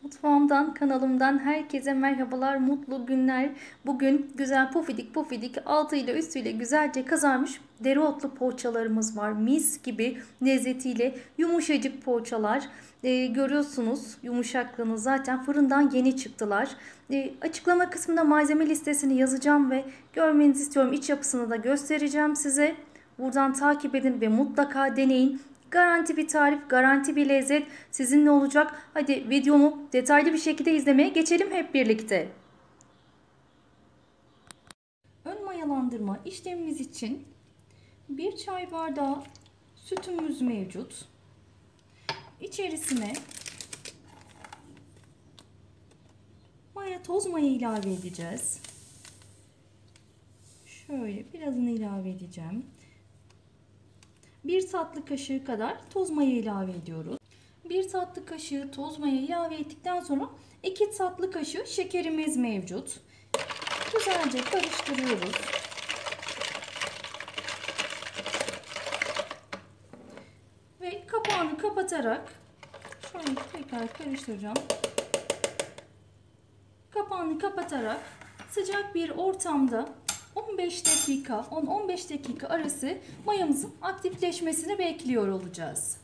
Mutfağımdan, kanalımdan herkese merhabalar, mutlu günler. Bugün güzel pofidik pofidik altıyla üstüyle güzelce kızarmış dereotlu poğaçalarımız var. Mis gibi lezzetiyle yumuşacık poğaçalar. Görüyorsunuz yumuşaklığını, zaten fırından yeni çıktılar. Açıklama kısmında malzeme listesini yazacağım ve görmenizi istiyorum. İç yapısını da göstereceğim size. Buradan takip edin ve mutlaka deneyin. Garanti bir tarif, garanti bir lezzet sizinle olacak. Hadi videomu detaylı bir şekilde izlemeye geçelim hep birlikte. Ön mayalandırma işlemimiz için 1 çay bardağı sütümüz mevcut. İçerisine toz maya ilave edeceğiz. Şöyle birazını ilave edeceğim. 1 tatlı kaşığı kadar toz maya ilave ediyoruz. 1 tatlı kaşığı toz maya ilave ettikten sonra 2 tatlı kaşığı şekerimiz mevcut. Güzelce karıştırıyoruz. Ve kapağını kapatarak şöyle tekrar karıştıracağım. Kapağını kapatarak sıcak bir ortamda 15 dakika, 10-15 dakika arası mayamızın aktifleşmesini bekliyor olacağız.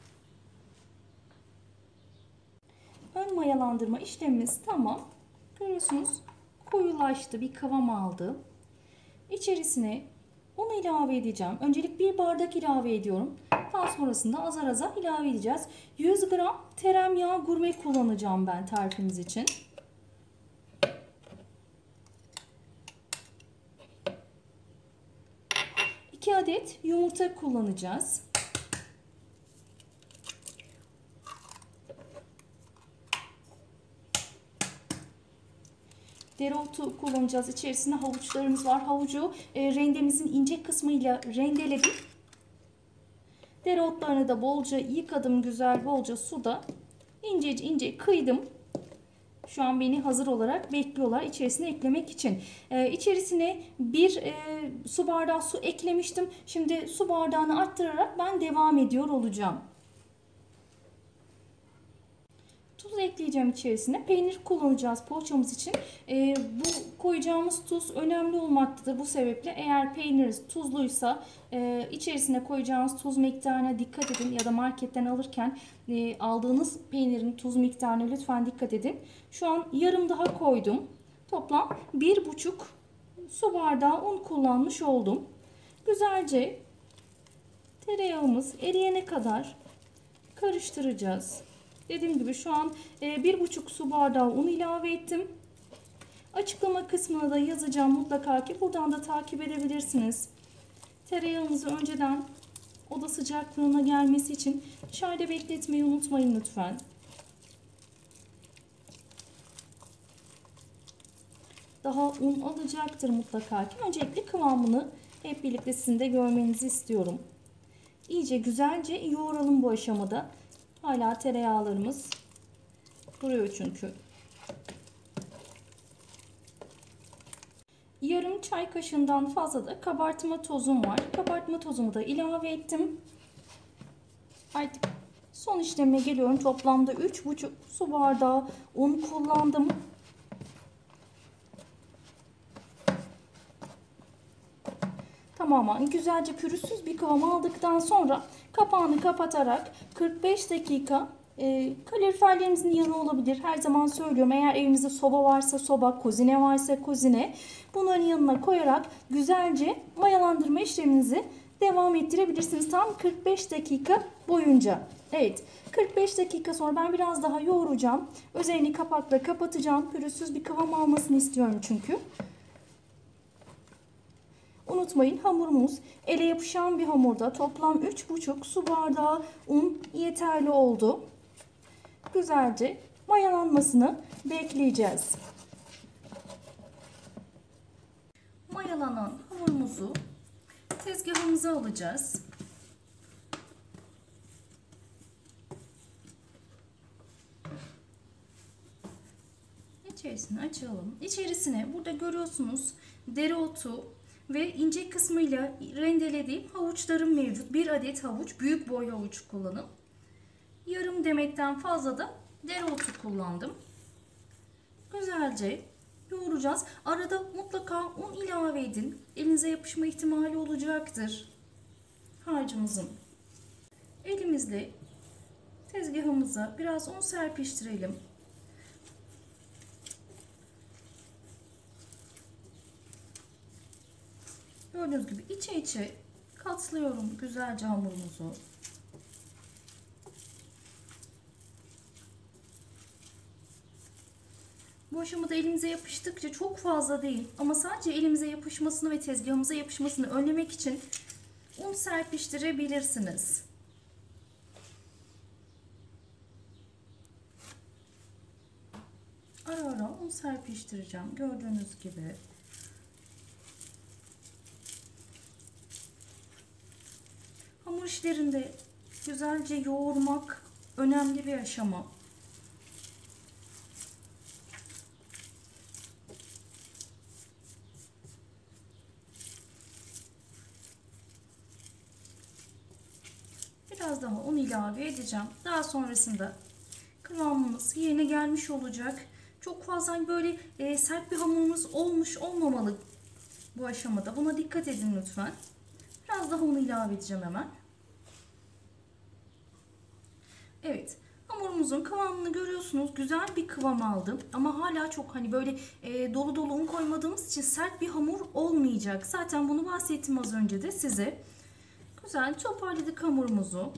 Ön mayalandırma işlemimiz tamam. Görüyorsunuz koyulaştı, bir kıvam aldı. İçerisine un ilave edeceğim. Öncelik 1 bardak ilave ediyorum. Daha sonrasında azar azar ilave edeceğiz. 100 gram tereyağı gurme kullanacağım ben tarifimiz için. 2 adet yumurta kullanacağız. Dereotu kullanacağız. İçerisinde havuçlarımız var. Havucu rendemizin ince kısmıyla rendeledim. Dereotlarını da bolca yıkadım. Güzel bolca suda ince ince kıydım. Şu an beni hazır olarak bekliyorlar içerisine eklemek için. İçerisine 1 su bardağı su eklemiştim. Şimdi su bardağını arttırarak ben devam ediyor olacağım. Tuz ekleyeceğim içerisine. Peynir kullanacağız poğaçamız için. Bu koyacağımız tuz önemli olmaktadır. Bu sebeple eğer peyniriniz tuzluysa içerisine koyacağınız tuz miktarına dikkat edin. Ya da marketten alırken aldığınız peynirin tuz miktarına lütfen dikkat edin. Şu an yarım daha koydum. Toplam 1,5 su bardağı un kullanmış oldum. Güzelce tereyağımız eriyene kadar karıştıracağız. Dediğim gibi şu an 1,5 su bardağı un ilave ettim. Açıklama kısmına da yazacağım mutlaka ki buradan da takip edebilirsiniz. Tereyağınızı önceden oda sıcaklığına gelmesi için dışarıda bekletmeyi unutmayın lütfen. Daha un alacaktır mutlaka ki. Öncelikle kıvamını hep birlikte sizin de görmenizi istiyorum. İyice güzelce yoğuralım bu aşamada. Hala tereyağlarımız duruyor çünkü. Yarım çay kaşığından fazla da kabartma tozum var. Kabartma tozumu da ilave ettim. Artık son işleme geliyorum. Toplamda 3,5 su bardağı un kullandım. Tamamen güzelce pürüzsüz bir kıvam aldıktan sonra kapağını kapatarak 45 dakika kaloriferlerimizin yanı olabilir. Her zaman söylüyorum, eğer evinizde soba varsa soba, kuzine varsa kuzine, bunların yanına koyarak güzelce mayalandırma işleminizi devam ettirebilirsiniz. Tam 45 dakika boyunca. Evet, 45 dakika sonra ben biraz daha yoğuracağım. Üzerini kapakla kapatacağım. Pürüzsüz bir kıvam almasını istiyorum çünkü. Unutmayın, hamurumuz ele yapışan bir hamurda. Toplam 3,5 su bardağı un yeterli oldu. Güzelce mayalanmasını bekleyeceğiz. Mayalanan hamurumuzu tezgahımıza alacağız. İçerisini açalım. İçerisine burada görüyorsunuz dereotu ve ince kısmıyla rendelediğim havuçlarım mevcut. 1 adet havuç, büyük boy havuç kullanın. Yarım demekten fazla da dereotu kullandım. Güzelce yoğuracağız. Arada mutlaka un ilave edin. Elinize yapışma ihtimali olacaktır harcımızın. Elimizle tezgahımıza biraz un serpiştirelim. Gördüğünüz gibi içe içe katlıyorum güzelce hamurumuzu. Bu aşamada elimize yapıştıkça çok fazla değil ama sadece elimize yapışmasını ve tezgahımıza yapışmasını önlemek için un serpiştirebilirsiniz. Ara ara un serpiştireceğim gördüğünüz gibi. Hamur işlerinde güzelce yoğurmak önemli bir aşama. Biraz daha un ilave edeceğim. Daha sonrasında kıvamımız yerine gelmiş olacak. Çok fazla böyle sert bir hamurumuz olmuş olmamalı bu aşamada. Buna dikkat edin lütfen. Biraz daha un ilave edeceğim hemen. Evet. Hamurumuzun kıvamını görüyorsunuz. Güzel bir kıvam aldım. Ama hala çok hani böyle dolu dolu un koymadığımız için sert bir hamur olmayacak. Zaten bunu bahsettim az önce de size. Güzel toparladık hamurumuzu.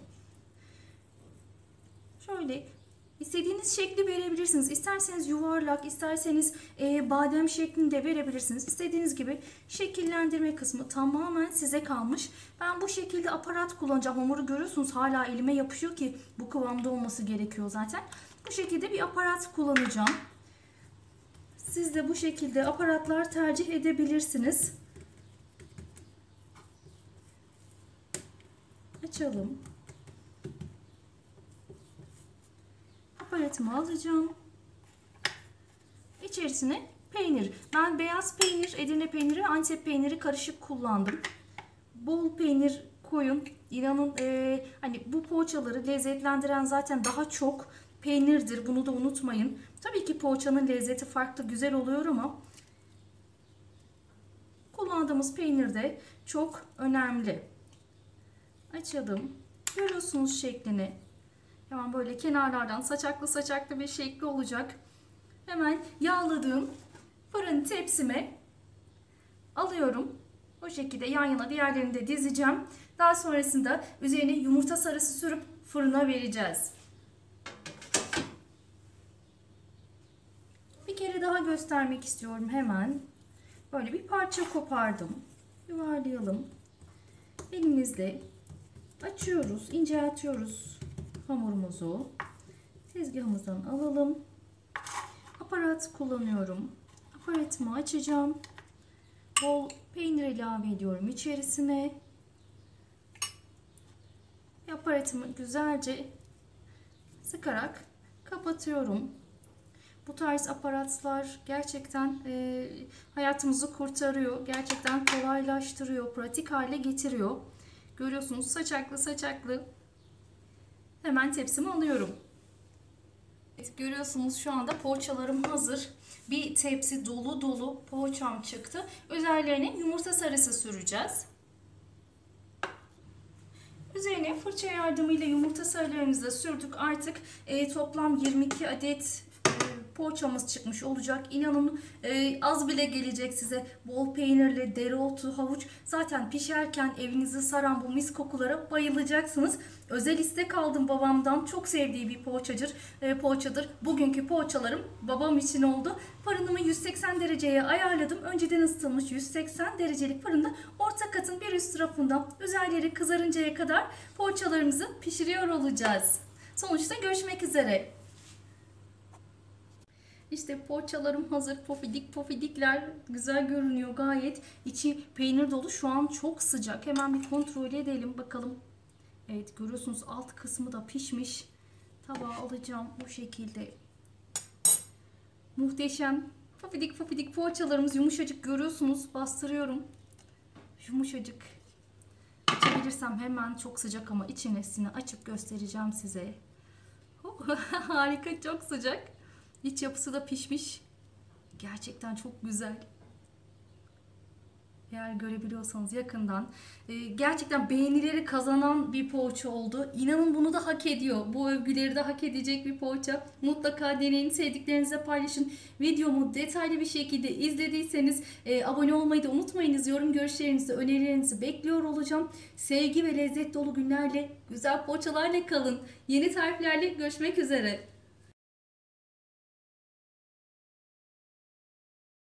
Şöyle istediğiniz şekli verebilirsiniz. İsterseniz yuvarlak, isterseniz badem şeklinde verebilirsiniz. İstediğiniz gibi şekillendirme kısmı tamamen size kalmış. Ben bu şekilde aparat kullanacağım. Hamuru görüyorsunuz hala elime yapışıyor ki bu kıvamda olması gerekiyor zaten. Bu şekilde bir aparat kullanacağım. Siz de bu şekilde aparatlar tercih edebilirsiniz. Açalım. Aparatımı alacağım. İçerisine peynir. Ben beyaz peynir, Edirne peyniri, Antep peyniri karışık kullandım. Bol peynir koyun. İnanın hani bu poğaçaları lezzetlendiren zaten daha çok peynirdir. Bunu da unutmayın. Tabii ki poğaçanın lezzeti farklı, güzel oluyor ama kullandığımız peynir de çok önemli. Açalım. Görüyorsunuz şeklini. Hemen böyle kenarlardan saçaklı saçaklı bir şekli olacak. Hemen yağladığım fırın tepsime alıyorum. Bu şekilde yan yana diğerlerini de dizeceğim. Daha sonrasında üzerine yumurta sarısı sürüp fırına vereceğiz. Bir kere daha göstermek istiyorum hemen. Böyle bir parça kopardım. Yuvarlayalım. Elimizle açıyoruz, inceltiyoruz hamurumuzu. Tezgahımızdan alalım. Aparat kullanıyorum. Aparatımı açacağım. Bol peynir ilave ediyorum içerisine. Aparatımı güzelce sıkarak kapatıyorum. Bu tarz aparatlar gerçekten hayatımızı kurtarıyor. Gerçekten kolaylaştırıyor, pratik hale getiriyor. Görüyorsunuz saçaklı saçaklı. Hemen tepsimi alıyorum. Evet, görüyorsunuz şu anda poğaçalarım hazır. Bir tepsi dolu dolu poğaçam çıktı. Üzerlerine yumurta sarısı süreceğiz. Üzerine fırça yardımıyla yumurta sarılarımızı da sürdük. Artık toplam 22 adet poğaçamız çıkmış olacak. İnanın az bile gelecek size. Bol peynirli, dereotu, havuç. Zaten pişerken evinizi saran bu mis kokulara bayılacaksınız. Özel istek aldım babamdan. Çok sevdiği bir poğaçadır. Bugünkü poğaçalarım babam için oldu. Fırınımı 180 dereceye ayarladım. Önceden ısıtılmış 180 derecelik fırında orta katın bir üst tarafından üzerleri kızarıncaya kadar poğaçalarımızı pişiriyor olacağız. Sonuçta görüşmek üzere. İşte poğaçalarım hazır. Pofidik pofidikler güzel görünüyor gayet. İçi peynir dolu. Şu an çok sıcak. Hemen bir kontrol edelim bakalım. Evet görüyorsunuz alt kısmı da pişmiş. Tabağa alacağım bu şekilde. Muhteşem. Pofidik pofidik poğaçalarımız yumuşacık görüyorsunuz. Bastırıyorum. Yumuşacık. Açabilirsem hemen çok sıcak ama içerisini açıp göstereceğim size. Harika, çok sıcak. İç yapısı da pişmiş. Gerçekten çok güzel. Eğer görebiliyorsanız yakından. Gerçekten beğenileri kazanan bir poğaça oldu. İnanın bunu da hak ediyor. Bu övgüleri de hak edecek bir poğaça. Mutlaka deneyin, sevdiklerinizle paylaşın. Videomu detaylı bir şekilde izlediyseniz abone olmayı da unutmayınız. Yorum görüşlerinizi, önerilerinizi bekliyor olacağım. Sevgi ve lezzet dolu günlerle, güzel poğaçalarla kalın. Yeni tariflerle görüşmek üzere.